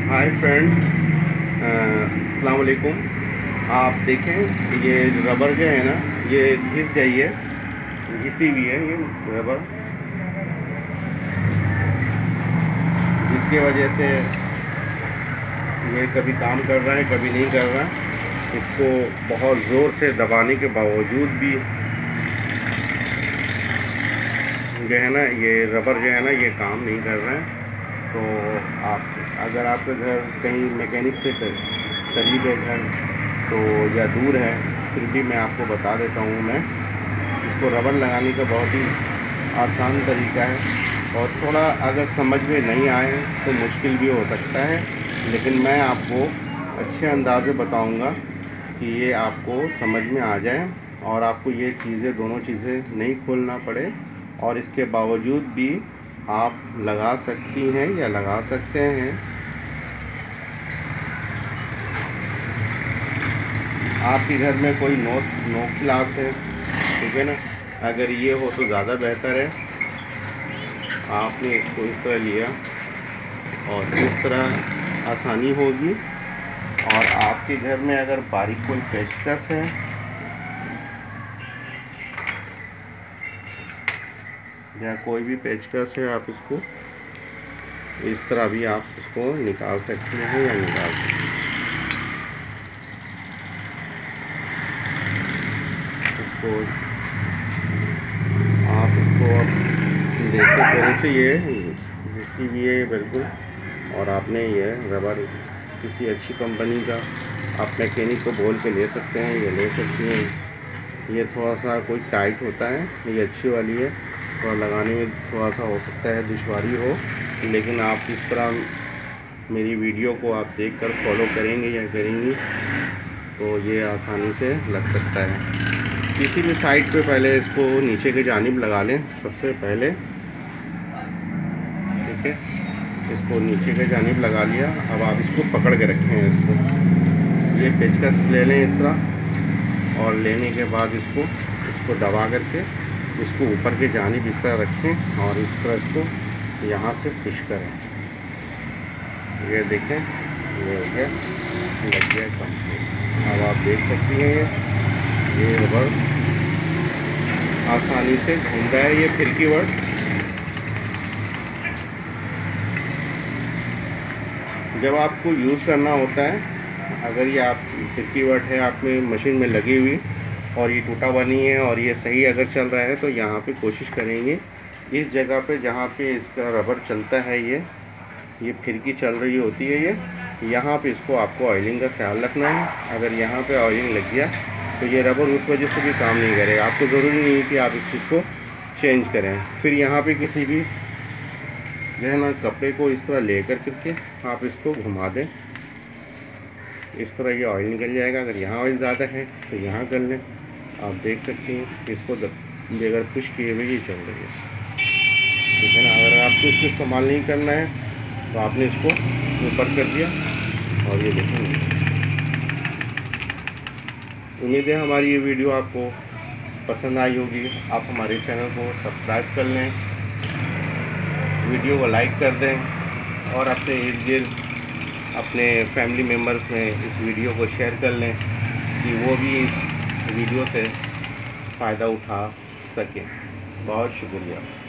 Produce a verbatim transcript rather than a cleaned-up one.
Hi friends, अस्सलाम वालेकुम। आप देखें ये रबर जो है ना, ये घिस गई है, घिसी हुई है ये रबर, जिसकी वजह से ये कभी काम कर रहा है कभी नहीं कर रहा। इसको बहुत ज़ोर से दबाने के बावजूद भी जो है ना, ये रबर जो है ना ये काम नहीं कर रहा है। तो आप अगर आपके घर कहीं मैकेनिक से करीब है घर तो या दूर है, फिर भी मैं आपको बता देता हूँ। मैं इसको रबर लगाने का बहुत ही आसान तरीका है, और थोड़ा अगर समझ में नहीं आए तो मुश्किल भी हो सकता है, लेकिन मैं आपको अच्छे अंदाज़े बताऊँगा कि ये आपको समझ में आ जाए और आपको ये चीज़ें दोनों चीज़ें नहीं खोलना पड़े, और इसके बावजूद भी आप लगा सकती हैं या लगा सकते हैं। आपके घर में कोई नो नो क्लास है, ठीक है ना, अगर ये हो तो ज़्यादा बेहतर है। आपने इसको इस तरह लिया और इस तरह आसानी होगी। और आपके घर में अगर बारीक कोई पेचकस है या कोई भी पेचकस है, आप इसको इस तरह भी आप इसको निकाल सकते हैं या निकाल सकते हैं। इसको आप इसको देखते करीब से, ये घिसी भी है बिल्कुल, और आपने ये रबर किसी अच्छी कंपनी का आप मैकेनिक को बोल के ले सकते हैं, ये ले सकती हैं। ये थोड़ा सा कोई टाइट होता है, ये अच्छी वाली है, थोड़ा लगाने में थोड़ा सा हो सकता है दुश्वारी हो, लेकिन आप इस तरह मेरी वीडियो को आप देखकर फॉलो करेंगे या करेंगी तो ये आसानी से लग सकता है। किसी भी साइड पे पहले इसको नीचे की जानिब लगा लें सबसे पहले, ठीक है। इसको नीचे की जानिब लगा लिया। अब आप इसको पकड़ के रखें, इसको ये पेचकस ले लें इस तरह, और लेने के बाद इसको इसको दबा करके इसको ऊपर के जानिब इस तरह रखें और इस तरह इसको यहाँ से पुश करें। ये देखें, ये हो गया, लग गया कंप्लीट। अब आप देख सकती हैं ये ये रबर आसानी से घूम रहा है। ये फिरकी वर्ड जब आपको यूज़ करना होता है, अगर ये आप फिरकी वर्ड है आप में मशीन में लगी हुई और ये टूटा हुआ नहीं है और ये सही अगर चल रहा है, तो यहाँ पे कोशिश करेंगे इस जगह पे जहाँ पे इसका रबर चलता है, ये ये फिरकी चल रही होती है, ये यहाँ पे इसको आपको ऑयलिंग का ख्याल रखना है। अगर यहाँ पे ऑयलिंग लग गया तो ये रबर उस वजह से भी काम नहीं करेगा। आपको ज़रूरी नहीं है कि आप इस चीज़ को चेंज करें। फिर यहाँ पे किसी भी जो है ना कपड़े को इस तरह ले कर करके आप इसको घुमा दें, इस तरह ये ऑयल निकल जाएगा। अगर यहाँ ऑयल ज़्यादा है तो यहाँ कर लें। आप देख सकते हैं इसको बगैर पुश किए हुए ही चल रही है, ठीक है ना। अगर आपको इसको इस्तेमाल नहीं करना है तो आपने इसको ऊपर कर दिया और ये देखेंगे। उम्मीद है हमारी ये वीडियो आपको पसंद आई होगी। आप हमारे चैनल को सब्सक्राइब कर लें, वीडियो को लाइक कर दें और अपने इर्द गिर्द अपने फैमिली मेम्बर्स में इस वीडियो को शेयर कर लें कि वो भी इस वीडियो से फ़ायदा उठा सकें। बहुत शुक्रिया।